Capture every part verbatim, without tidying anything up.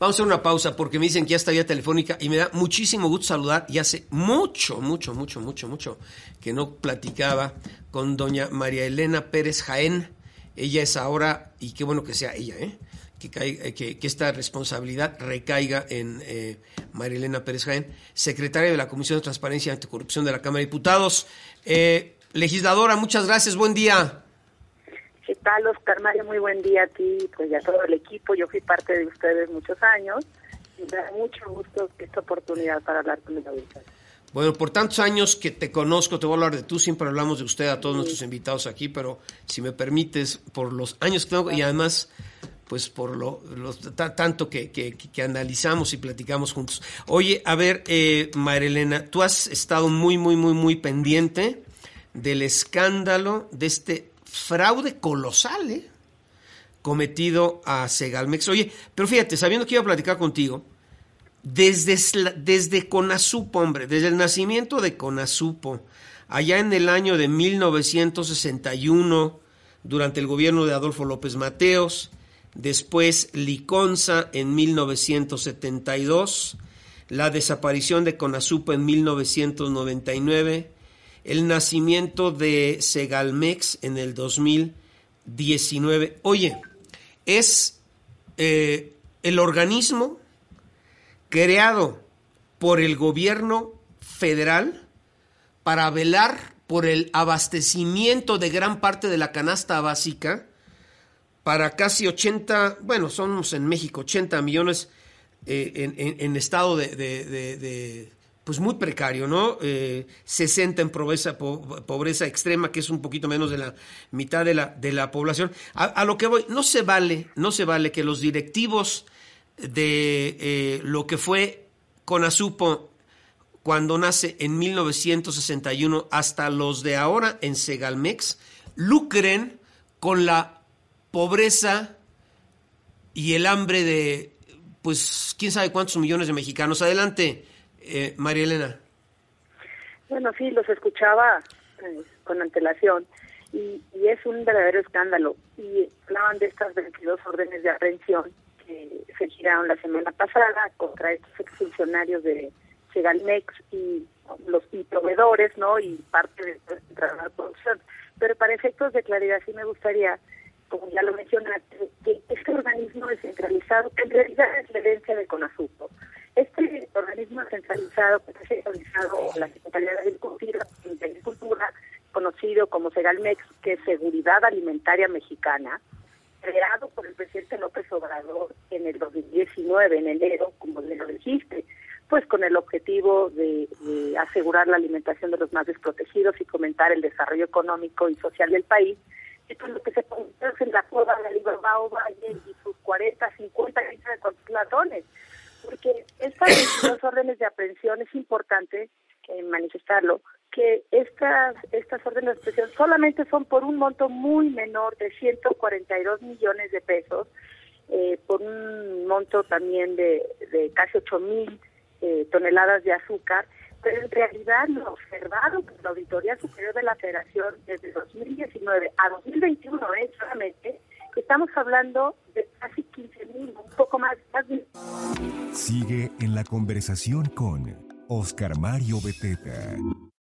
Vamos a hacer una pausa porque me dicen que ya está vía telefónica y me da muchísimo gusto saludar. Y hace mucho, mucho, mucho, mucho, mucho que no platicaba con doña María Elena Pérez Jaén. Ella es ahora, y qué bueno que sea ella, ¿eh? que, caiga, que, que esta responsabilidad recaiga en eh, María Elena Pérez Jaén, secretaria de la Comisión de Transparencia y Anticorrupción de la Cámara de Diputados. Eh, legisladora, muchas gracias, buen día. ¿Qué tal, Oscar Mario? Muy buen día a ti, pues y a todo el equipo. Yo fui parte de ustedes muchos años y me da mucho gusto esta oportunidad para hablar con el auditorio. Bueno, por tantos años que te conozco, te voy a hablar de tú, siempre hablamos de usted a todos sí. nuestros invitados aquí, pero si me permites, por los años que tengo y además, pues por lo, lo t- tanto que, que, que analizamos y platicamos juntos. Oye, a ver, eh, María Elena, tú has estado muy, muy, muy, muy pendiente del escándalo de este fraude colosal, ¿eh? cometido a Segalmex. Oye, pero fíjate, sabiendo que iba a platicar contigo, desde, desde Conasupo, hombre, desde el nacimiento de Conasupo, allá en el año de mil novecientos sesenta y uno, durante el gobierno de Adolfo López Mateos, después Liconza en mil novecientos setenta y dos, la desaparición de Conasupo en mil novecientos noventa y nueve, el nacimiento de Segalmex en el dos mil diecinueve. Oye, es eh, el organismo creado por el gobierno federal para velar por el abastecimiento de gran parte de la canasta básica para casi ochenta, bueno, somos en México, ochenta millones eh, en, en, en estado de, de, de, de pues muy precario, ¿no? Eh, sesenta en pobreza, po, pobreza extrema, que es un poquito menos de la mitad de la, de la población. A, a lo que voy, no se vale, no se vale que los directivos de eh, lo que fue Conasupo cuando nace en mil novecientos sesenta y uno hasta los de ahora en Segalmex lucren con la pobreza y el hambre de, pues, quién sabe cuántos millones de mexicanos. Adelante, Eh, María Elena. Bueno, sí, los escuchaba eh, con antelación y, y es un verdadero escándalo. Y hablaban de estas veintidós órdenes de aprehensión que se giraron la semana pasada contra estos exfuncionarios de Segalmex y los y proveedores, ¿no? Y parte de la producción. Pero para efectos de claridad sí me gustaría, como ya lo mencionaste, que este organismo descentralizado, que en realidad es la herencia de Conasupo. Este organismo centralizado, que está centralizado en la Secretaría de Agricultura, de Agricultura, conocido como Segalmex, que es Seguridad Alimentaria Mexicana, creado por el presidente López Obrador en el dos mil diecinueve, en enero, como le lo dijiste, pues con el objetivo de, de asegurar la alimentación de los más desprotegidos y fomentar el desarrollo económico y social del país. Esto es lo que se pone en la cueva de Alibaba Valle y sus cuarenta, cincuenta, quince de ladrones. Porque estas dos órdenes de aprehensión es importante eh, manifestarlo, que estas estas órdenes de aprehensión solamente son por un monto muy menor de ciento cuarenta y dos millones de pesos, eh, por un monto también de, de casi ocho mil eh, toneladas de azúcar, pero en realidad lo observado por la Auditoría Superior de la Federación desde dos mil diecinueve a dos mil veintiuno es solamente, estamos hablando de casi quince mil, un poco más, más de... Sigue en la conversación con Oscar Mario Beteta.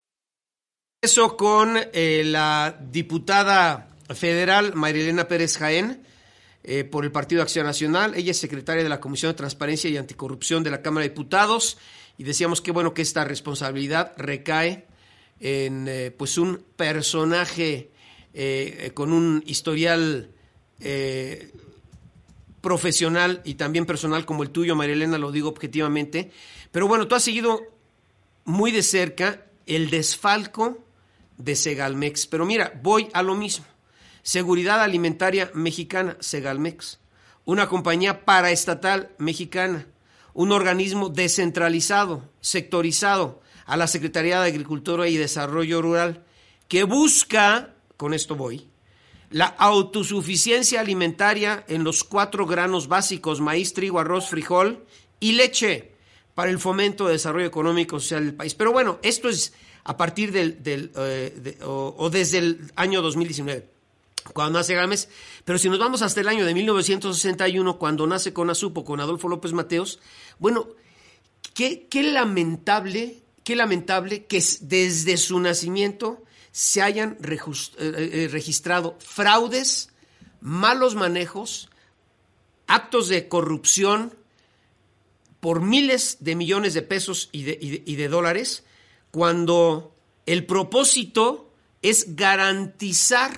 Eso con eh, la diputada federal María Elena Pérez Jaén, eh, por el Partido Acción Nacional. Ella es secretaria de la Comisión de Transparencia y Anticorrupción de la Cámara de Diputados. Y decíamos que bueno que esta responsabilidad recae en eh, pues un personaje eh, con un historial eh, profesional y también personal como el tuyo, María Elena, lo digo objetivamente. Pero bueno, tú has seguido muy de cerca el desfalco de Segalmex. Pero mira, voy a lo mismo. Seguridad Alimentaria Mexicana, Segalmex. Una compañía paraestatal mexicana. Un organismo descentralizado, sectorizado a la Secretaría de Agricultura y Desarrollo Rural, que busca, con esto voy, la autosuficiencia alimentaria en los cuatro granos básicos, maíz, trigo, arroz, frijol y leche, para el fomento de desarrollo económico y social del país. Pero bueno, esto es a partir del, del eh, de, o, o desde el año dos mil diecinueve. cuando nace Gámez, pero si nos vamos hasta el año de mil novecientos sesenta y uno, cuando nace Conasupo con Adolfo López Mateos, bueno, qué, qué lamentable, qué lamentable que desde su nacimiento se hayan rejust, eh, registrado fraudes, malos manejos, actos de corrupción por miles de millones de pesos y de, y de, y de dólares, cuando el propósito es garantizar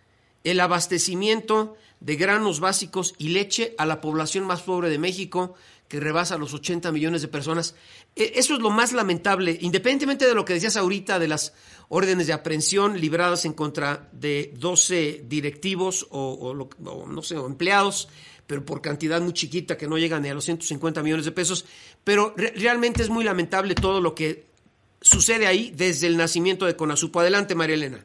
el abastecimiento de granos básicos y leche a la población más pobre de México, que rebasa los ochenta millones de personas. Eso es lo más lamentable, independientemente de lo que decías ahorita de las órdenes de aprehensión libradas en contra de doce directivos o, o, o no sé, o empleados, pero por cantidad muy chiquita que no llegan ni a los ciento cincuenta millones de pesos. Pero re- realmente es muy lamentable todo lo que sucede ahí desde el nacimiento de Conasupo. Adelante, María Elena.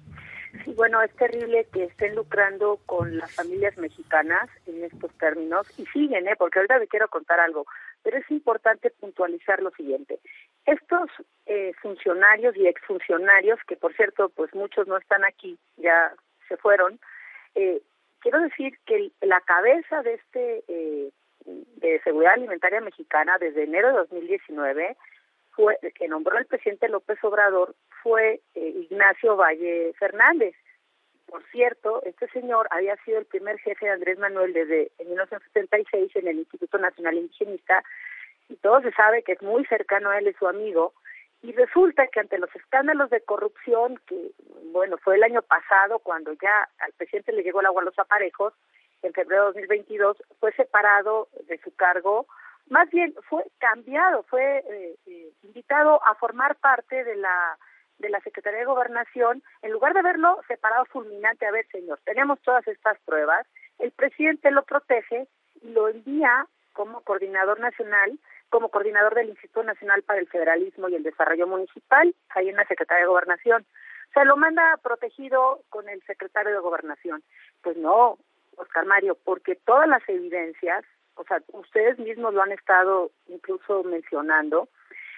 Sí, bueno, es terrible que estén lucrando con las familias mexicanas en estos términos, y siguen, ¿eh? Porque ahorita me quiero contar algo, pero es importante puntualizar lo siguiente. Estos eh, funcionarios y exfuncionarios, que por cierto, pues muchos no están aquí, ya se fueron, eh, quiero decir que la cabeza de este eh, de Seguridad Alimentaria Mexicana desde enero de dos mil diecinueve, fue, que nombró el presidente López Obrador, fue eh, Ignacio Valle Fernández. Por cierto, este señor había sido el primer jefe de Andrés Manuel desde en mil novecientos setenta y seis en el Instituto Nacional Indigenista, y todo se sabe que es muy cercano a él y su amigo, y resulta que ante los escándalos de corrupción, que bueno, fue el año pasado cuando ya al presidente le llegó el agua a los aparejos, en febrero de dos mil veintidós, fue separado de su cargo, más bien fue cambiado, fue eh, eh, invitado a formar parte de la de la Secretaría de Gobernación, en lugar de haberlo separado fulminante. A ver, señor, tenemos todas estas pruebas, el presidente lo protege y lo envía como coordinador nacional, como coordinador del Instituto Nacional para el Federalismo y el Desarrollo Municipal, ahí en la Secretaría de Gobernación. O sea, lo manda protegido con el secretario de Gobernación. Pues no, Oscar Mario, porque todas las evidencias, o sea, ustedes mismos lo han estado incluso mencionando,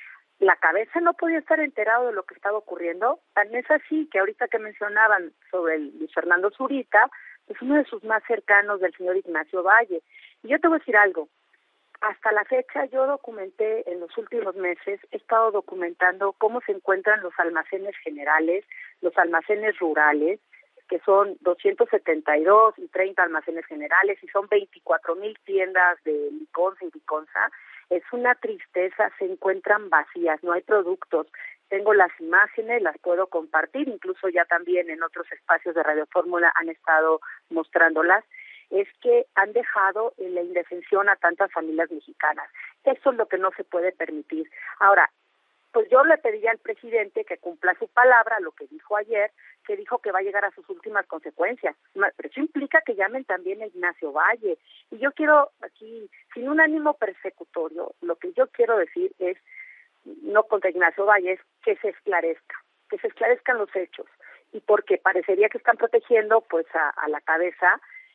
la cabeza no podía estar enterado de lo que estaba ocurriendo. Tan es así que ahorita que mencionaban sobre el Luis Fernando Zurita, es uno de sus más cercanos del señor Ignacio Valle. Y yo te voy a decir algo, hasta la fecha yo documenté en los últimos meses, he estado documentando cómo se encuentran los almacenes generales, los almacenes rurales, que son doscientos setenta y dos y treinta almacenes generales, y son veinticuatro mil tiendas de Liconza y Liconza. Es una tristeza, se encuentran vacías, no hay productos. Tengo las imágenes, las puedo compartir, incluso ya también en otros espacios de Radio Fórmula han estado mostrándolas. Es que han dejado en la indefensión a tantas familias mexicanas. Eso es lo que no se puede permitir. Ahora, pues yo le pediría al presidente que cumpla su palabra, lo que dijo ayer, que dijo que va a llegar a sus últimas consecuencias. Pero eso implica que llamen también a Ignacio Valle. Y yo quiero aquí, sin un ánimo persecutorio, lo que yo quiero decir es, no contra Ignacio Valle, es que se esclarezca, que se esclarezcan los hechos. Y porque parecería que están protegiendo pues a, a la cabeza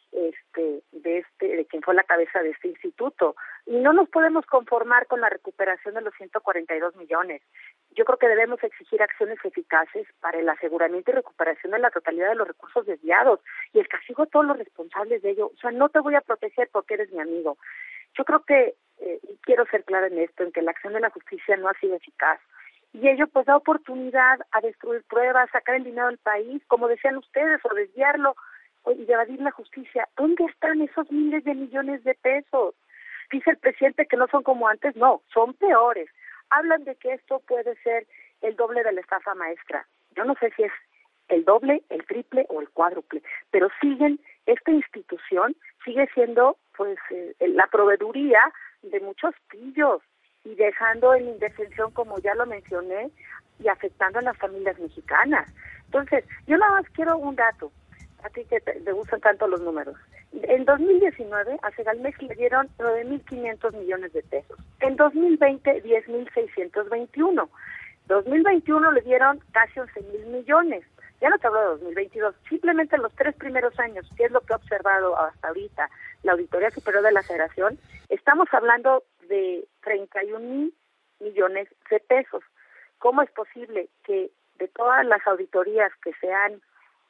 este de este de quien fue la cabeza de este instituto, y no nos podemos conformar con la recuperación de los ciento cuarenta y dos millones. Yo creo que debemos exigir acciones eficaces para el aseguramiento y recuperación de la totalidad de los recursos desviados y el castigo a todos los responsables de ello. O sea, no te voy a proteger porque eres mi amigo. Yo creo que, eh, y quiero ser clara en esto, en que la acción de la justicia no ha sido eficaz, y ello pues da oportunidad a destruir pruebas, sacar el dinero del país, como decían ustedes, o desviarlo y evadir la justicia. ¿Dónde están esos miles de millones de pesos? Dice el presidente que no son como antes. No, son peores. Hablan de que esto puede ser el doble de la estafa maestra. Yo no sé si es el doble, el triple o el cuádruple, pero siguen, esta institución sigue siendo pues eh, la proveeduría de muchos pillos y dejando en indefensión, como ya lo mencioné, y afectando a las familias mexicanas. Entonces, yo nada más quiero un dato, a ti que te, te gustan tanto los números. En dos mil diecinueve a Segalmex le dieron nueve mil quinientos millones de pesos. En dos mil veinte, diez mil seiscientos veintiuno. dos mil veintiuno le dieron casi once mil millones. Ya no te hablo de dos mil veintidós, simplemente los tres primeros años, que es lo que ha observado hasta ahorita la Auditoría Superior de la Federación, estamos hablando de treinta y un mil millones de pesos. ¿Cómo es posible que de todas las auditorías que se han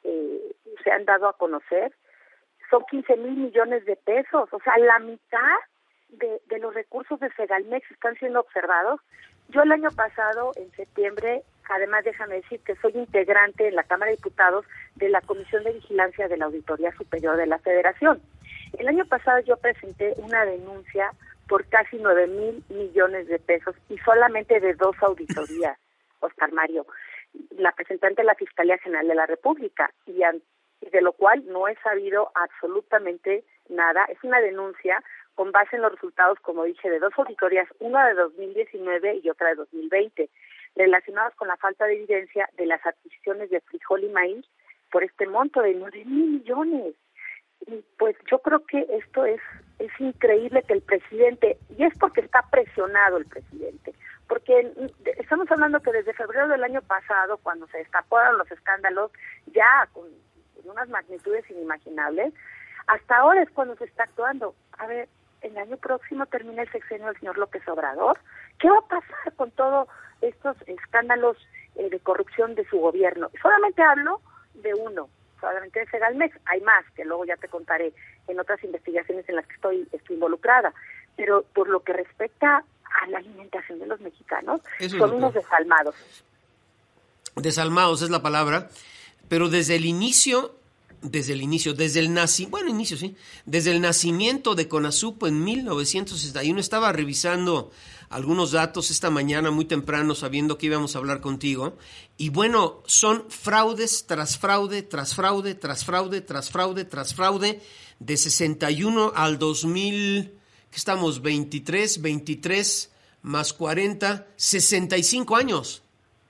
eh, se han dado a conocer, son quince mil millones de pesos, o sea, la mitad de, de los recursos de Segalmex están siendo observados. Yo el año pasado, en septiembre, además déjame decir que soy integrante en la Cámara de Diputados de la Comisión de Vigilancia de la Auditoría Superior de la Federación. El año pasado yo presenté una denuncia por casi nueve mil millones de pesos y solamente de dos auditorías, Oscar Mario. La presenté ante la Fiscalía General de la República y, an, y de lo cual no he sabido absolutamente nada. Es una denuncia con base en los resultados, como dije, de dos auditorías, una de dos mil diecinueve y otra de dos mil veinte, relacionadas con la falta de evidencia de las adquisiciones de frijol y maíz por este monto de nueve mil millones. Y pues yo creo que esto es, es increíble que el presidente, y es porque está presionado el presidente, porque estamos hablando que desde febrero del año pasado, cuando se destaparon los escándalos, ya con, con unas magnitudes inimaginables, hasta ahora es cuando se está actuando. A ver, el año próximo termina el sexenio del señor López Obrador. ¿Qué va a pasar con todos estos escándalos eh, de corrupción de su gobierno? Solamente hablo de uno, solamente de Segalmex. Hay más, que luego ya te contaré en otras investigaciones en las que estoy, estoy involucrada. Pero por lo que respecta a la alimentación de los mexicanos, Eso son unos desalmados. Desalmados es la palabra, pero desde el inicio... Desde el inicio, desde el naci, bueno, inicio sí, desde el nacimiento de CONASUPO en mil novecientos sesenta y uno, estaba revisando algunos datos esta mañana muy temprano sabiendo que íbamos a hablar contigo, y bueno, son fraudes tras fraude, tras fraude, tras fraude, tras fraude, tras fraude, de sesenta y uno al dos mil, ¿qué estamos? veintitrés, veintitrés más cuarenta, sesenta y cinco años.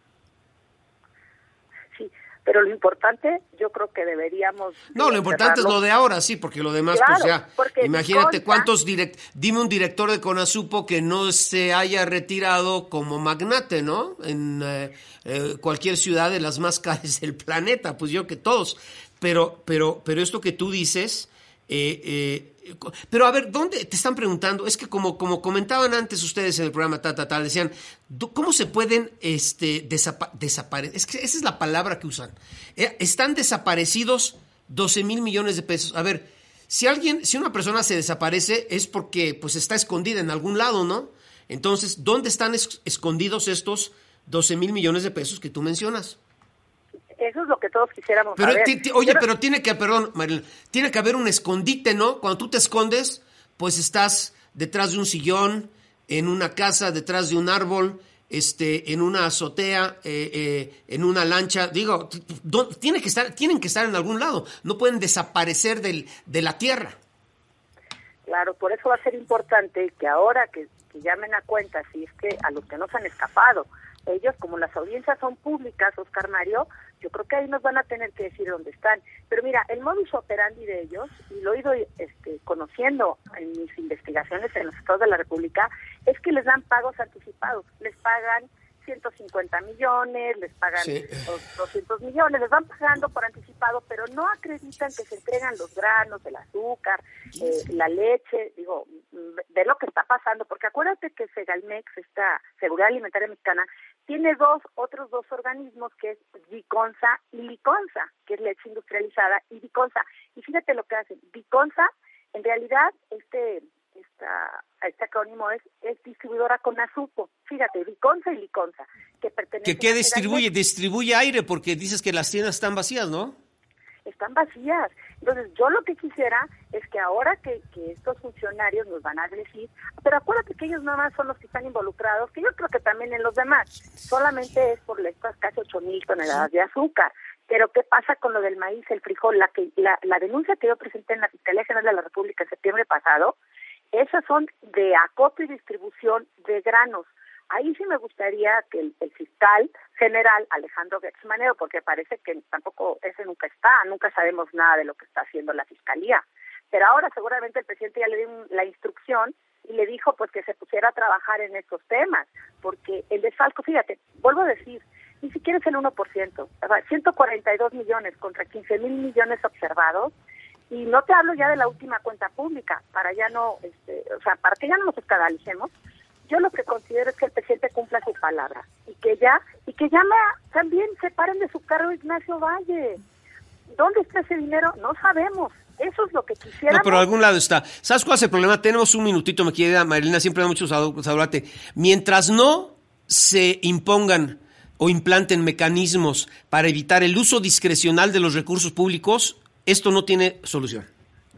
Pero lo importante, yo creo que deberíamos... No, lo importante es lo de ahora, sí, porque lo demás, claro, pues ya, imagínate consta, cuántos direct... Dime un director de CONASUPO que no se haya retirado como magnate, ¿no? En eh, eh, cualquier ciudad de las más caras del planeta, pues yo que todos. Pero, pero, pero esto que tú dices... Eh, eh, pero a ver, ¿dónde te están preguntando? Es que como, como comentaban antes ustedes en el programa ta, ta, ta, decían, ¿cómo se pueden este, desapa- desaparecer? Es que esa es la palabra que usan. Eh, están desaparecidos doce mil millones de pesos. A ver, si alguien, si una persona se desaparece es porque pues está escondida en algún lado, ¿no? Entonces, ¿dónde están es- escondidos estos doce mil millones de pesos que tú mencionas? Eso es lo que todos quisiéramos pero, saber. T- t- oye, pero, pero tiene que, perdón, Marilyn, tiene que haber un escondite, ¿no? Cuando tú te escondes, pues estás detrás de un sillón, en una casa, detrás de un árbol, este, en una azotea, eh, eh, en una lancha. Digo, t- t- tiene que estar, tienen que estar en algún lado. No pueden desaparecer del, de la tierra. Claro, por eso va a ser importante que ahora que, que llamen a cuenta, si es que a los que no se han escapado, ellos, como las audiencias son públicas, Oscar Mario, yo creo que ahí nos van a tener que decir dónde están. Pero mira, el modus operandi de ellos, y lo he ido este, conociendo en mis investigaciones en los estados de la República, es que les dan pagos anticipados. Les pagan ciento cincuenta millones, les pagan sí. doscientos millones, les van pagando por anticipado, pero no acreditan que se entregan los granos, el azúcar, eh, la leche, digo, de lo que está pasando, porque acuérdate que Segalmex, esta Seguridad Alimentaria Mexicana, tiene dos, otros dos organismos, que es Viconsa y Liconsa, que es leche industrializada, y Viconsa. Y fíjate lo que hacen. Viconsa, en realidad, este esta, este acrónimo es, es distribuidora CONASUPO. Fíjate, Viconsa y Liconsa, que pertenecen ¿Que qué a distribuye? Segalmex. Distribuye aire, porque dices que las tiendas están vacías, ¿no? Están vacías. Entonces, yo lo que quisiera es que ahora que, que estos funcionarios nos van a decir, pero acuérdate que ellos nada más son los que están involucrados, que yo creo que también en los demás, solamente es por estas casi ocho mil toneladas de azúcar. Pero ¿qué pasa con lo del maíz, el frijol? La, que, la, la denuncia que yo presenté en la Fiscalía General de la República en septiembre pasado, esas son de acopio y distribución de granos. Ahí sí me gustaría que el, el fiscal general Alejandro Gertz Manero, porque parece que tampoco ese nunca está, nunca sabemos nada de lo que está haciendo la fiscalía. Pero ahora seguramente el presidente ya le dio la instrucción y le dijo pues que se pusiera a trabajar en estos temas, porque el desfalco, fíjate, vuelvo a decir, ni siquiera es el uno por ciento, ciento cuarenta y dos millones contra quince mil millones observados. Y no te hablo ya de la última cuenta pública, para ya no, este, o sea, para que ya no nos escandalicemos. Yo lo que considero es que el presidente cumpla su palabra y que ya, y que ya me, también separen de su cargo Ignacio Valle. ¿Dónde está ese dinero? No sabemos. Eso es lo que quisiéramos. No, pero a algún lado está. ¿Sabes cuál es el problema? Tenemos un minutito, me querida Marilena, siempre da mucho saludarte. Mientras no se impongan o implanten mecanismos para evitar el uso discrecional de los recursos públicos, esto no tiene solución.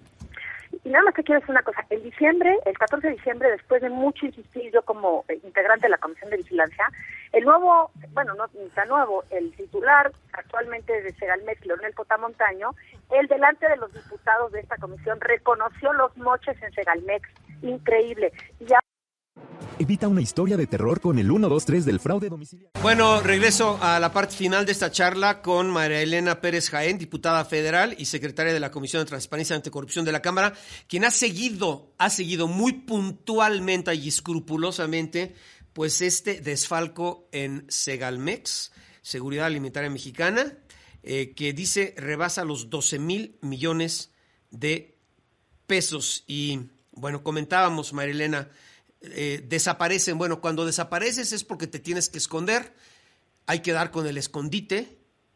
Y nada más te quiero decir una cosa. En diciembre, el catorce de diciembre, después de mucho insistir yo como integrante de la Comisión de Vigilancia, el nuevo, bueno, no tan nuevo, el titular actualmente de Segalmex, Leonel Cotamontaño, él delante de los diputados de esta comisión reconoció los moches en Segalmex. Increíble. Y ya Evita una historia de terror con el uno dos tres del fraude domiciliario. Bueno, regreso a la parte final de esta charla con María Elena Pérez Jaén, diputada federal y secretaria de la Comisión de Transparencia y Anticorrupción de la Cámara, quien ha seguido, ha seguido muy puntualmente y escrupulosamente pues este desfalco en Segalmex, Seguridad Alimentaria Mexicana, eh, que dice rebasa los doce mil millones de pesos. Y bueno, comentábamos, María Elena, Eh, desaparecen. Bueno, cuando desapareces es porque te tienes que esconder. Hay que dar con el escondite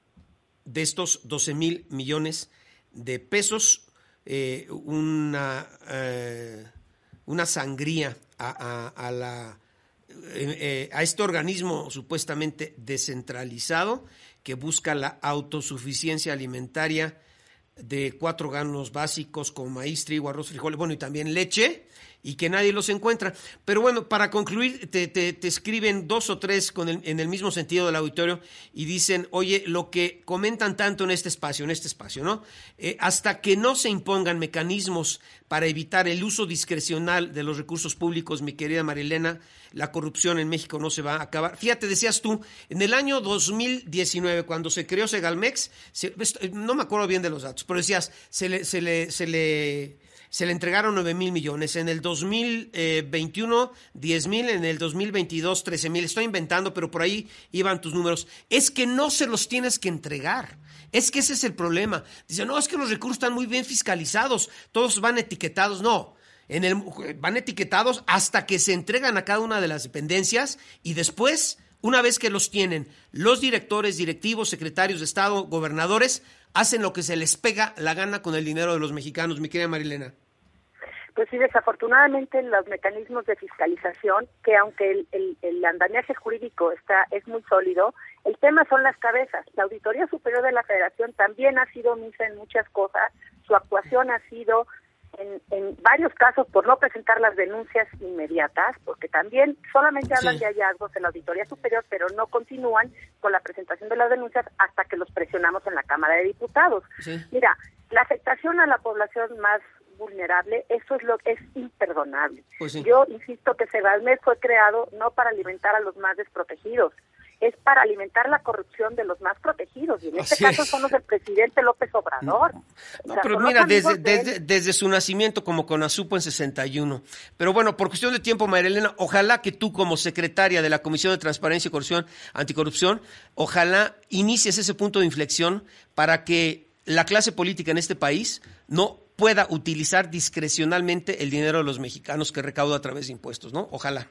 de estos doce mil millones de pesos. Eh, una, eh, una sangría a, a, a, la, eh, eh, a este organismo supuestamente descentralizado que busca la autosuficiencia alimentaria de cuatro granos básicos como maíz, trigo, arroz, frijoles, bueno, y también leche, y que nadie los encuentra. Pero bueno, para concluir, te, te, te escriben dos o tres con el, en el mismo sentido del auditorio y dicen, oye, lo que comentan tanto en este espacio, en este espacio, ¿no? Eh, hasta que no se impongan mecanismos para evitar el uso discrecional de los recursos públicos, mi querida Marilena, la corrupción en México no se va a acabar. Fíjate, decías tú, en el año dos mil diecinueve, cuando se creó Segalmex, se, no me acuerdo bien de los datos, pero decías, se le, se le, se le, se le entregaron nueve mil millones, en el dos mil veintiuno, diez mil, en el dos mil veintidós, trece mil, estoy inventando, pero por ahí iban tus números. Es que no se los tienes que entregar. Es que ese es el problema. Dicen, no, es que los recursos están muy bien fiscalizados, todos van etiquetados. No, en el, van etiquetados hasta que se entregan a cada una de las dependencias y después, una vez que los tienen, los directores, directivos, secretarios de Estado, gobernadores, hacen lo que se les pega la gana con el dinero de los mexicanos. Mi querida Marilena. Pues sí, desafortunadamente los mecanismos de fiscalización, que aunque el, el, el andamiaje jurídico está es muy sólido, el tema son las cabezas. La Auditoría Superior de la Federación también ha sido omisa en muchas cosas. Su actuación ha sido, en, en varios casos, por no presentar las denuncias inmediatas, porque también solamente hablan sí. de hallazgos en la Auditoría Superior, pero no continúan con la presentación de las denuncias hasta que los presionamos en la Cámara de Diputados. Sí. Mira, la afectación a la población más vulnerable, eso es lo que es imperdonable. Pues sí. Yo insisto que Segalmex fue creado no para alimentar a los más desprotegidos, es para alimentar la corrupción de los más protegidos, y en este Así caso es. son los del presidente López Obrador. No, no o sea, pero mira, desde, desde, desde su nacimiento como CONASUPO en sesenta y uno. Pero bueno, por cuestión de tiempo, María Elena, ojalá que tú como secretaria de la Comisión de Transparencia y Corrupción, Anticorrupción, ojalá inicies ese punto de inflexión para que la clase política en este país no pueda utilizar discrecionalmente el dinero de los mexicanos que recauda a través de impuestos, ¿no? Ojalá.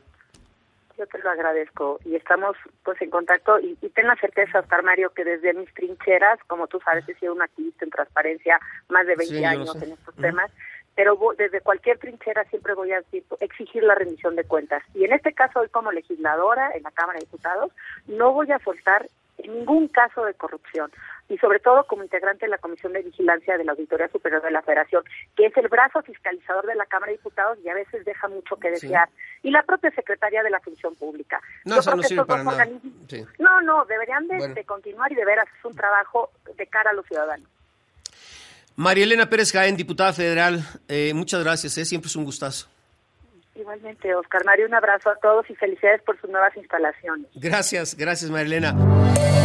Yo te lo agradezco y estamos pues en contacto y, y ten la certeza, Oscar Mario, que desde mis trincheras, como tú sabes, he sido un activista en transparencia más de veinte sí, años en estos uh-huh. temas, pero voy, desde cualquier trinchera siempre voy a decir, exigir la rendición de cuentas. Y en este caso, hoy como legisladora en la Cámara de Diputados, no voy a soltar en ningún caso de corrupción. Y sobre todo como integrante de la Comisión de Vigilancia de la Auditoría Superior de la Federación, que es el brazo fiscalizador de la Cámara de Diputados y a veces deja mucho que desear. Sí. Y la propia Secretaría de la Función Pública. No, eso no sirve para nada. Sí. No, no, deberían de, bueno. de continuar y de veras es un trabajo de cara a los ciudadanos. María Elena Pérez Jaén, diputada federal, eh, muchas gracias, eh, siempre es un gustazo. Igualmente, Oscar Mario, un abrazo a todos y felicidades por sus nuevas instalaciones. Gracias, gracias, María Elena.